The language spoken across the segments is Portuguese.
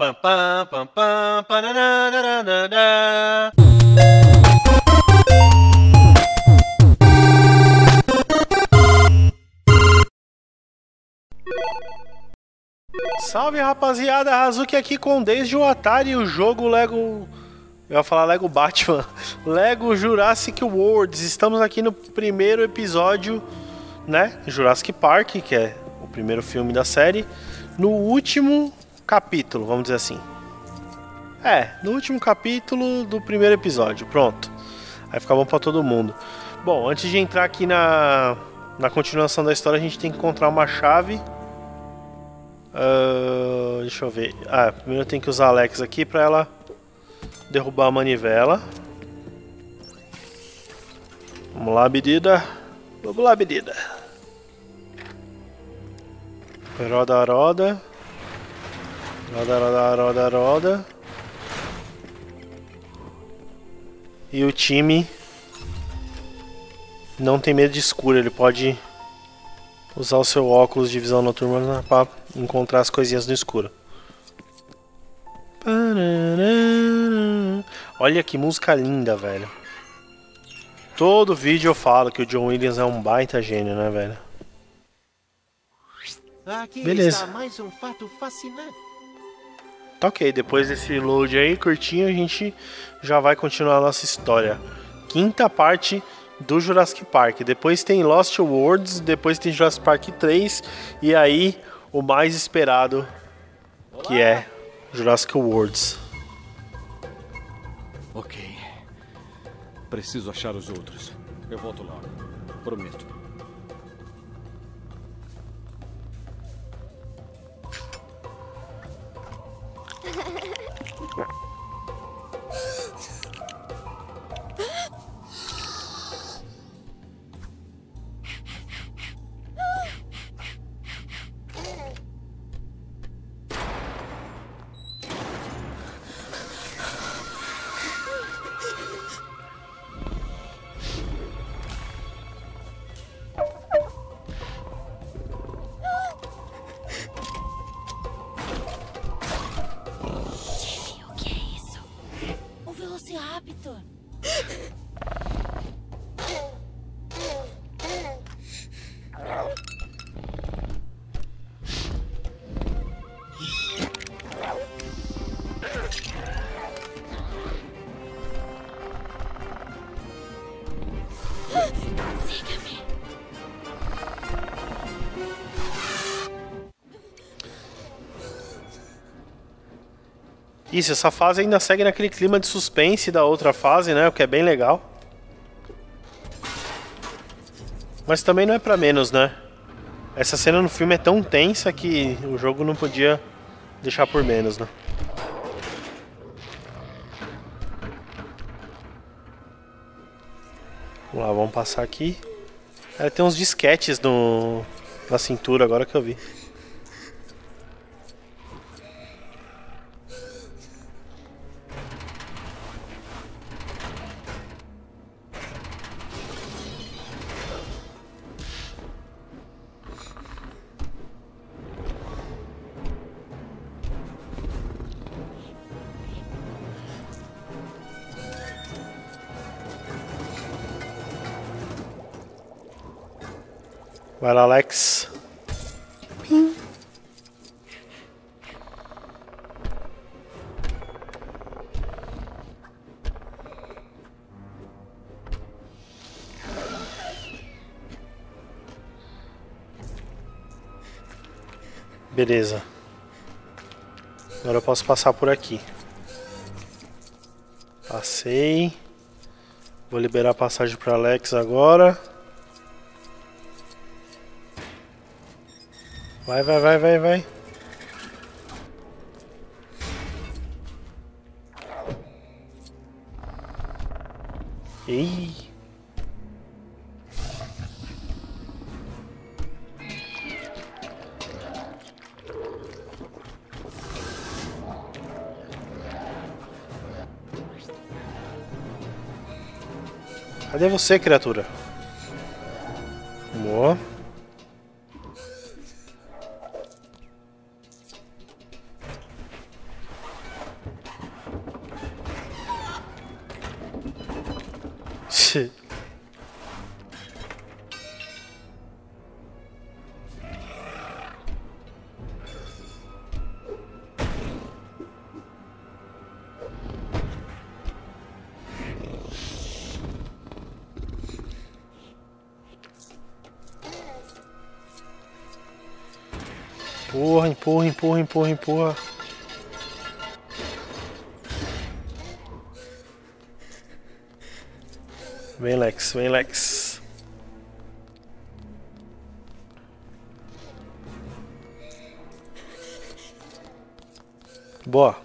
Pam, pam, pam, pam, pananana. Salve, rapaziada, Hazuki aqui com Desde o Atari, o jogo Lego... Eu ia falar Lego Batman. Lego Jurassic World. Estamos aqui no primeiro episódio, né? Jurassic Park, que é o primeiro filme da série. No último capítulo, vamos dizer assim. No último capítulo do primeiro episódio. Pronto. Aí fica bom pra todo mundo. Bom, antes de entrar aqui na continuação da história, a gente tem que encontrar uma chave. Deixa eu ver. Primeiro eu tenho que usar a Alex aqui pra ela derrubar a manivela. Vamos lá, medida. Vamos lá, medida. Roda, roda. Roda, roda, roda, roda. E o time não tem medo de escuro. Ele pode usar o seu óculos de visão noturna para encontrar as coisinhas no escuro. Olha que música linda, velho. Todo vídeo eu falo que o John Williams é um baita gênio, né, velho? Aqui beleza. Está mais um fato fascinante. Tá ok, depois desse load aí curtinho, a gente já vai continuar a nossa história. Quinta parte do Jurassic Park. Depois tem Lost Worlds, depois tem Jurassic Park 3 e aí o mais esperado, que é Jurassic Worlds. Ok. Preciso achar os outros. Eu volto logo. Prometo. O que é isso? O Velociraptor. Siga-me. Isso, essa fase ainda segue naquele clima de suspense da outra fase, né? O que é bem legal. Mas também não é pra menos, né? Essa cena no filme é tão tensa que o jogo não podia deixar por menos, né? Vamos lá, vamos passar aqui. Tem uns disquetes na cintura agora que eu vi. Vai lá, Alex. Beleza. Agora eu posso passar por aqui. Passei. Vou liberar a passagem para Alex agora. Vai, vai, vai, vai, vai. Ei. Cadê você, criatura? Boa. Empurra, empurra, empurra, empurra, empurra. Vem, Lex, vem, Lex. Boa.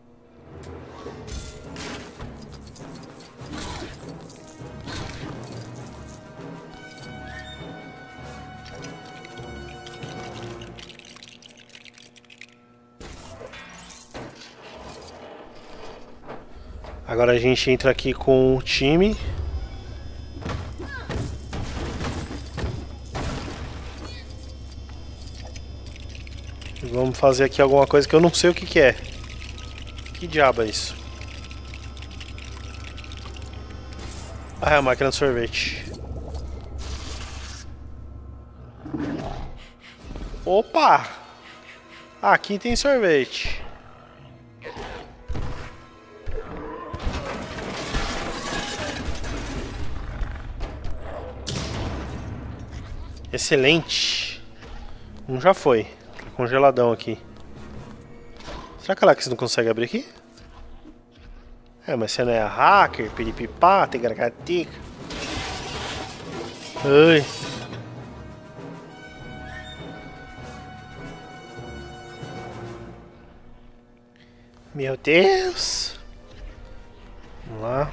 Agora a gente entra aqui com o time. E vamos fazer aqui alguma coisa que eu não sei o que que é. Que diabo é isso? Ah, é a máquina de sorvete. Opa! Aqui tem sorvete. Excelente. Um já foi. Tá congeladão aqui. Será que a Alex não consegue abrir aqui? É, mas você não é hacker, piripipá, tigaracatica. Ai. Meu Deus. Vamos lá.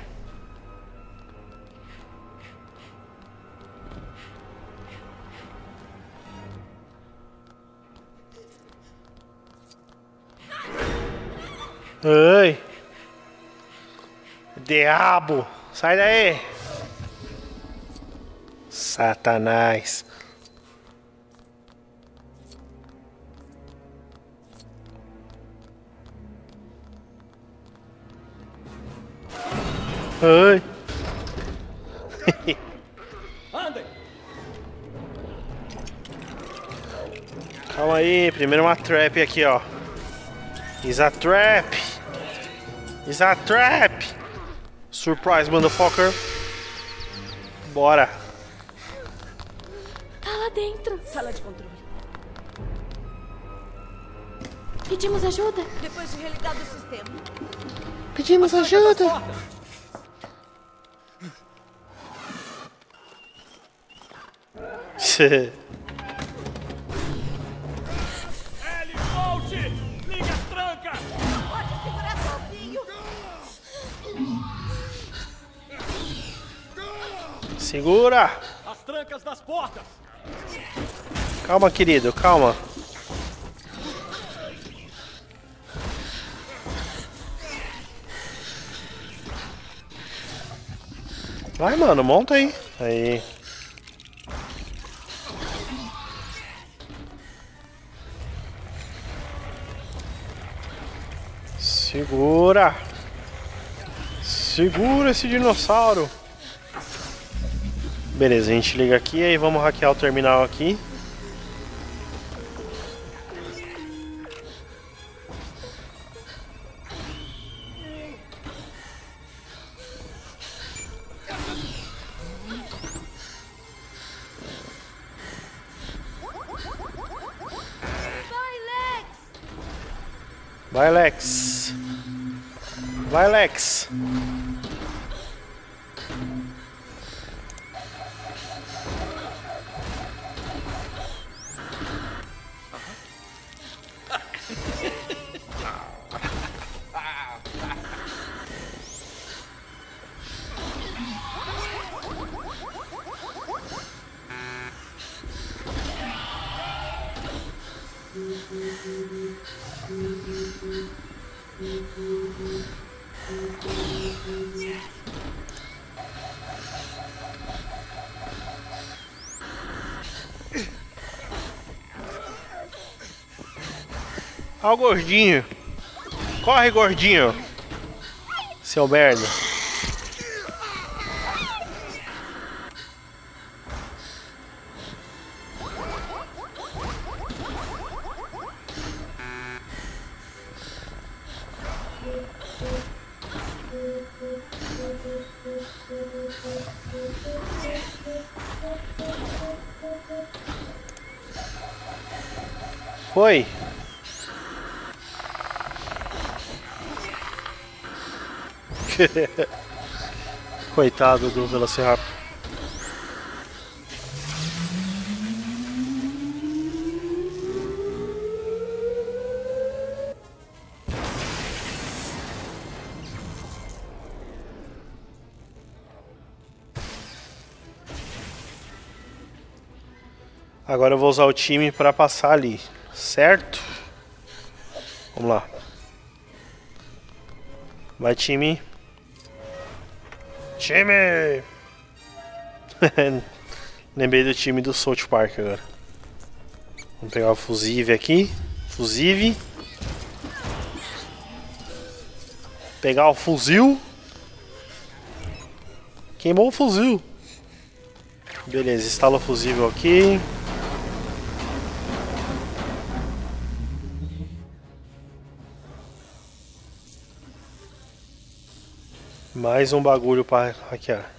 Ai! Diabo! Sai daí! Satanás! Ai! Calma aí, primeiro uma trap aqui, ó. Is a trap! Is a trap! Surprise, motherfucker! Bora! Tá lá dentro. Sala de controle. Pedimos ajuda. Depois de religado o sistema. Pedimos ajuda! Ellie, volte! Liga as trancas! Pode segurar sozinho. Segura! As trancas das portas! Calma, querido, calma. Vai, mano, monta aí. Aí. Segura! Segura esse dinossauro! Beleza, a gente liga aqui e aí vamos hackear o terminal aqui. Vai, Lex! Vai, Lex! Ó o gordinho. Corre, gordinho. Seu merda. Foi. Coitado do Velociraptor. Agora eu vou usar o time para passar ali, certo? Vamos lá. Vai, time. Time! Lembrei do time do South Park agora. Vamos pegar o fusível aqui. Fusível. Pegar o fuzil. Queimou o fuzil. Beleza, instala o fusível aqui. Mais um bagulho para hackear.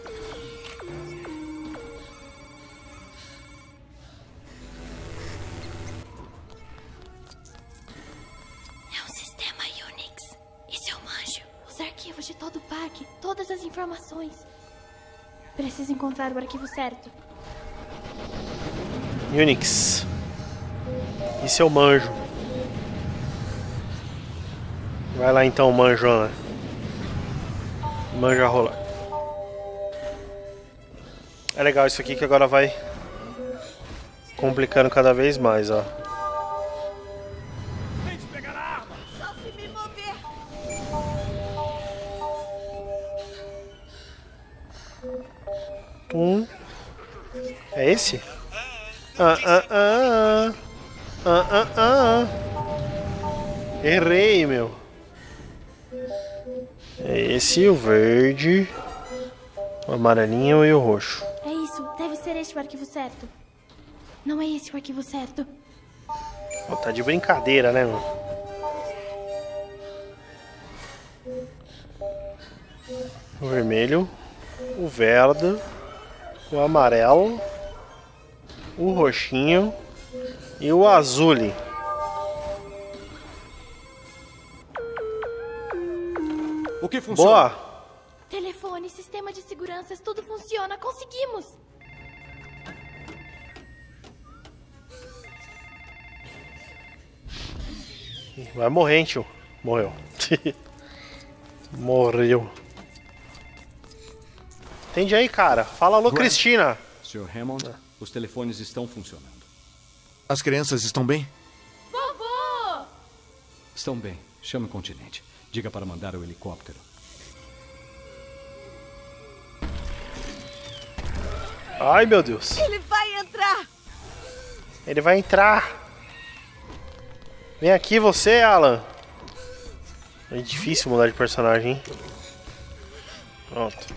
É um sistema Unix. Isso eu manjo. Os arquivos de todo o pack, todas as informações. Preciso encontrar o arquivo certo. Unix. Isso eu manjo. Vai lá então, manjona. Manja rola. É legal isso aqui que agora vai complicando cada vez mais, ó. Só se me mover. É esse? Errei, meu. É esse, o verde, o amarelinho e o roxo. É isso, deve ser este o arquivo certo. Não é esse o arquivo certo. Oh, tá de brincadeira, né, mano? O vermelho, o verde, o amarelo, o roxinho e o azul. O que funciona? Boa! Telefone, sistema de seguranças, tudo funciona. Conseguimos! Vai morrer, hein, tio. Morreu. Morreu. Entende aí, cara? Fala alô, Cristina. Sr. Hammond, os telefones estão funcionando. As crianças estão bem? Vovô! Estão bem. Chame o continente. Diga para mandar o helicóptero. Ai, meu Deus. Ele vai entrar. Ele vai entrar. Vem aqui você, Alan. É difícil mudar de personagem, hein? Pronto.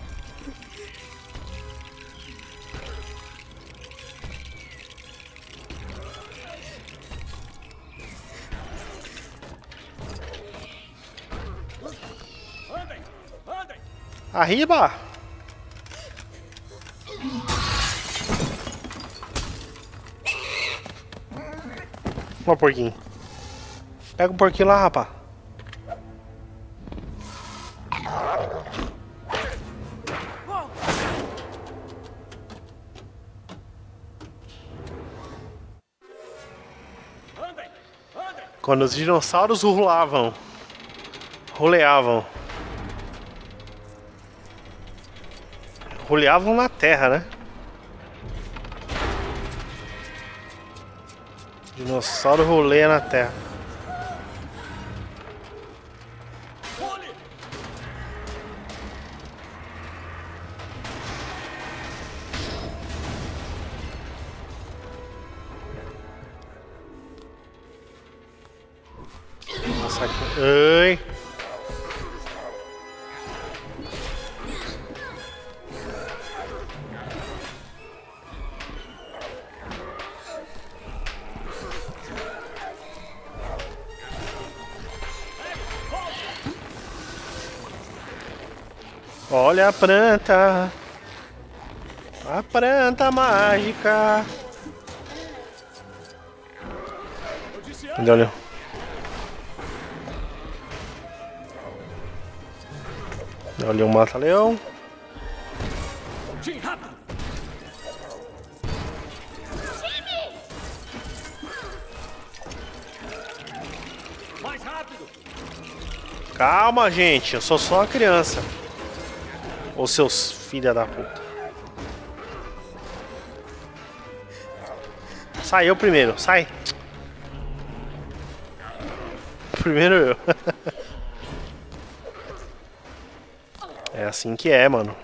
Arriba! Ó, porquinho. Pega o porquinho lá, rapá. Quando os dinossauros roleavam. Roleavam na terra, né? Dinossauro roleia na terra. Nossa, aqui. Ai! Olha a planta. A planta mágica. Olha. Olha o mata-leão. Mais rápido! Calma, gente. Eu sou só uma criança. Ô seus filha da puta. Sai eu primeiro. Sai. Primeiro eu. É assim que é, mano.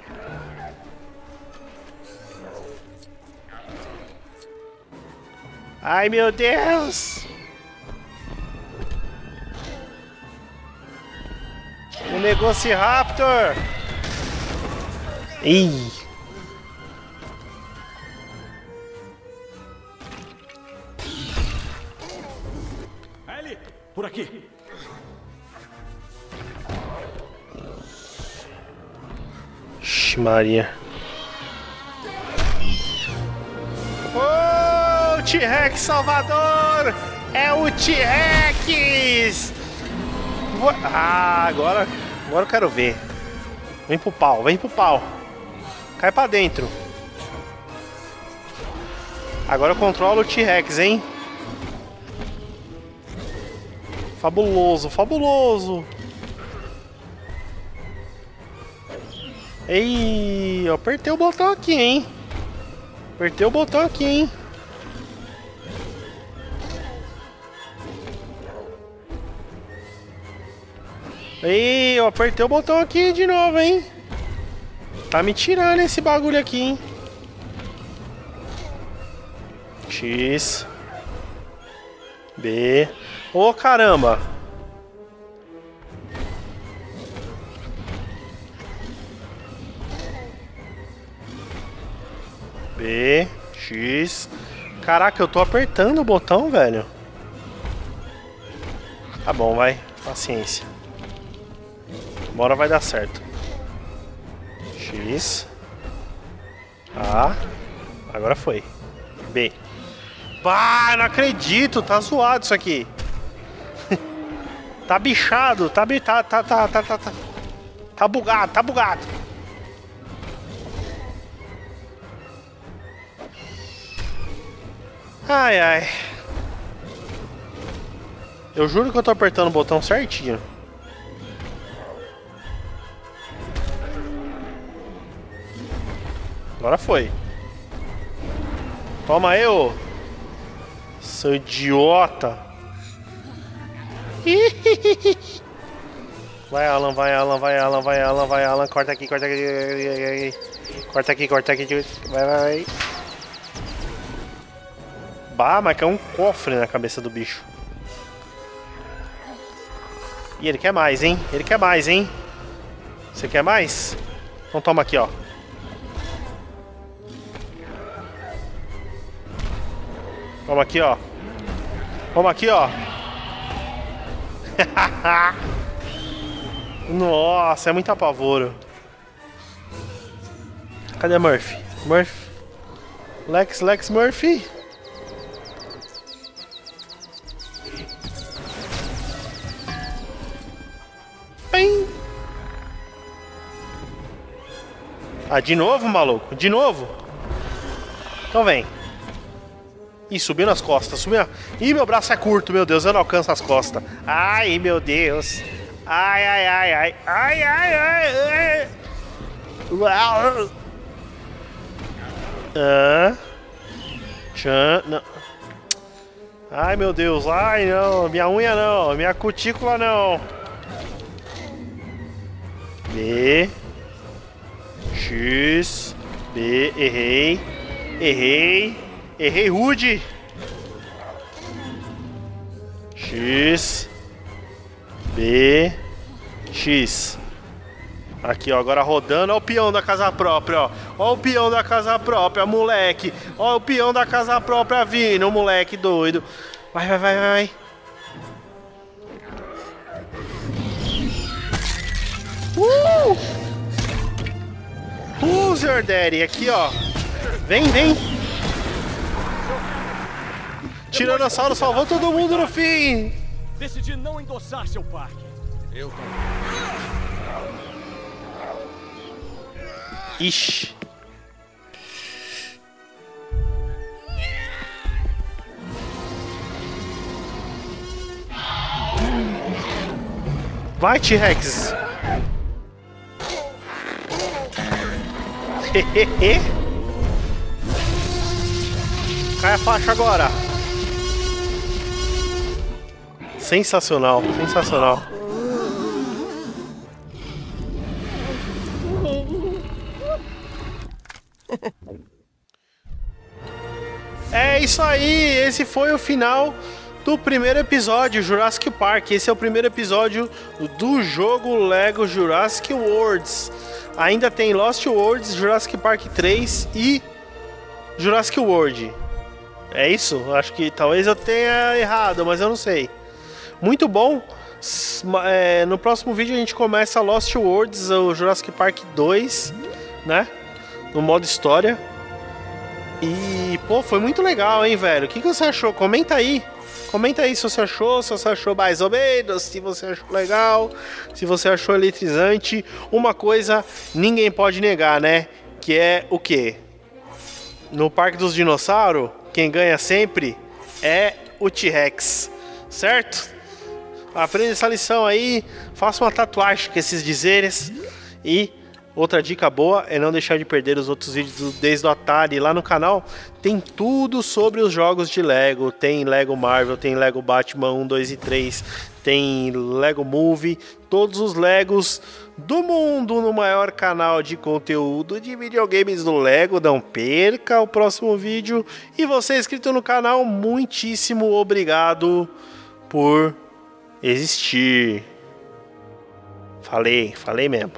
Ai, meu Deus! O Negociraptor! Ih! Ellie, por aqui. Ixi, Maria. Oh, T-Rex Salvador! É o T-Rex! Ah, agora eu quero ver. Vem pro pau, vem pro pau. Cai pra dentro. Agora eu controlo o T-Rex, hein? Fabuloso, fabuloso. Ei, eu apertei o botão aqui, hein? Apertei o botão aqui, hein? Ei, eu apertei o botão aqui de novo, hein? Tá me tirando esse bagulho aqui, hein? X B. Ô, caramba! B, X. Caraca, eu tô apertando o botão, velho. Tá bom, vai. Paciência. Uma hora vai dar certo. X. A. Agora foi. B. Bah, não acredito. Tá zoado isso aqui. Tá bichado. Tá bugado, tá bugado. Ai, ai. Eu juro que eu tô apertando o botão certinho. Agora foi. Toma eu, seu idiota. Vai, Alan, vai, Alan, vai, Alan, vai, Alan, vai, Alan. Corta aqui, corta aqui. Corta aqui, corta aqui. Vai, vai. Bah, mas caiu um cofre na cabeça do bicho. E ele quer mais, hein? Ele quer mais, hein? Você quer mais? Então toma aqui, ó. Toma aqui, ó. Toma aqui, ó. Nossa, é muito apavoro. Cadê Murphy? Murphy? Lex Murphy? Bem. Ah, de novo, maluco? De novo? Então vem. Ih, subiu nas costas, subiu. Ih, meu braço é curto, meu Deus, eu não alcanço as costas. Ai, meu Deus. Ai, ai, ai, ai. Ai, ai, ai, ai. Não. Ai, meu Deus. Ai, não. Minha unha não. Minha cutícula não. B. X. B. Errei. Errei. Errei rude. X. B. X. Aqui, ó, agora rodando. Ó o peão da casa própria, ó. Ó o peão da casa própria, moleque. Ó o peão da casa própria vindo, moleque doido. Vai, vai, vai, vai. Who's your daddy? Aqui, ó. Vem, vem. Tiranossauro salvou todo mundo no fim. Decidi não endossar seu parque. Eu também. Ixi. Vai, T-Rex. Cai a faixa agora. Sensacional, sensacional. É isso aí, esse foi o final do primeiro episódio, Jurassic Park. Esse é o primeiro episódio do jogo Lego Jurassic Worlds. Ainda tem Lost Worlds, Jurassic Park 3 e Jurassic World. É isso? Acho que talvez eu tenha errado, mas eu não sei. Muito bom. No próximo vídeo a gente começa Lost Worlds, o Jurassic Park 2, né? No modo história. E, pô, foi muito legal, hein, velho? O que você achou? Comenta aí. Comenta aí se você achou mais ou menos, se você achou legal, se você achou eletrizante. Uma coisa ninguém pode negar, né? Que é o quê? No Parque dos Dinossauros, quem ganha sempre é o T-Rex, certo? Aprenda essa lição aí, faça uma tatuagem com esses dizeres. E outra dica boa é não deixar de perder os outros vídeos desde o Atari. Lá no canal tem tudo sobre os jogos de Lego. Tem Lego Marvel, tem Lego Batman 1, 2 e 3, tem Lego Movie, todos os Legos do mundo no maior canal de conteúdo de videogames do Lego. Não perca o próximo vídeo. E você inscrito no canal, muitíssimo obrigado por existir. Falei mesmo.